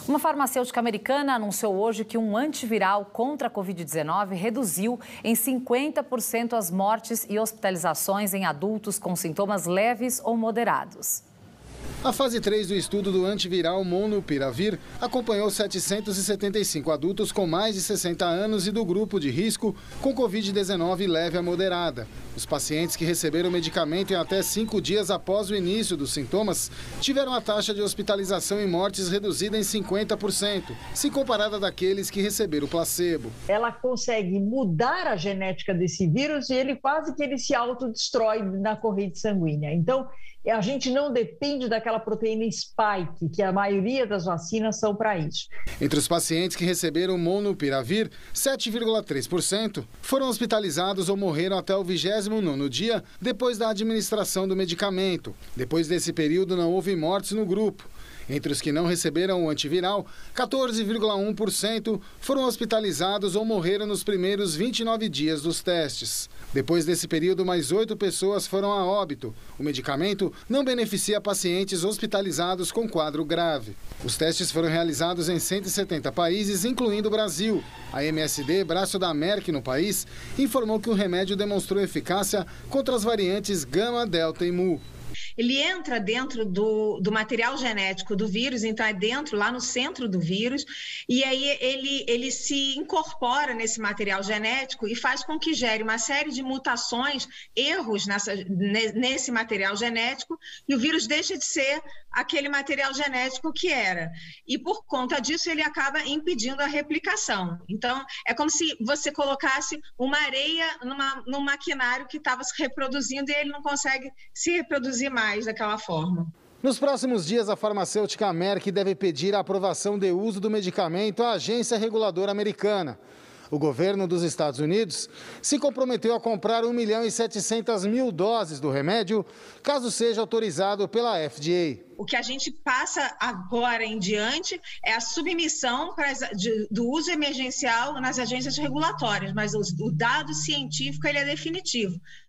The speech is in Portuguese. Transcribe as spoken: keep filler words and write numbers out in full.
Uma farmacêutica americana anunciou hoje que um antiviral contra a covid dezenove reduziu em cinquenta por cento as mortes e hospitalizações em adultos com sintomas leves ou moderados. A fase três do estudo do antiviral Molnupiravir acompanhou setecentos e setenta e cinco adultos com mais de sessenta anos e do grupo de risco com covid dezenove leve a moderada. Os pacientes que receberam o medicamento em até cinco dias após o início dos sintomas tiveram a taxa de hospitalização e mortes reduzida em cinquenta por cento, se comparada daqueles que receberam o placebo. Ela consegue mudar a genética desse vírus e ele quase que ele se autodestrói na corrente sanguínea. Então, a gente não depende daquela proteína spike, que a maioria das vacinas são para isso. Entre os pacientes que receberam Molnupiravir, sete vírgula três por cento foram hospitalizados ou morreram até o vigésimo nono dia depois da administração do medicamento. Depois desse período, não houve mortes no grupo. Entre os que não receberam o antiviral, quatorze vírgula um por cento foram hospitalizados ou morreram nos primeiros vinte e nove dias dos testes. Depois desse período, mais oito pessoas foram a óbito. O medicamento não beneficia pacientes hospitalizados com quadro grave. Os testes foram realizados em cento e setenta países, incluindo o Brasil. A M S D, braço da Merck no país, informou que o remédio demonstrou eficácia contra as variantes Gama, Delta e Mu. Ele entra dentro do, do material genético do vírus, então é dentro, lá no centro do vírus, e aí ele, ele se incorpora nesse material genético e faz com que gere uma série de mutações, erros nessa, nesse material genético, e o vírus deixa de ser aquele material genético que era. E por conta disso ele acaba impedindo a replicação. Então é como se você colocasse uma areia numa, num maquinário que estava se reproduzindo e ele não consegue se reproduzir mais daquela forma. Nos próximos dias, a farmacêutica Merck deve pedir a aprovação de uso do medicamento à agência reguladora americana. O governo dos Estados Unidos se comprometeu a comprar um milhão e setecentas mil doses do remédio, caso seja autorizado pela F D A. O que a gente passa agora em diante é a submissão para as, de, do uso emergencial nas agências regulatórias, mas o, o dado científico ele é definitivo.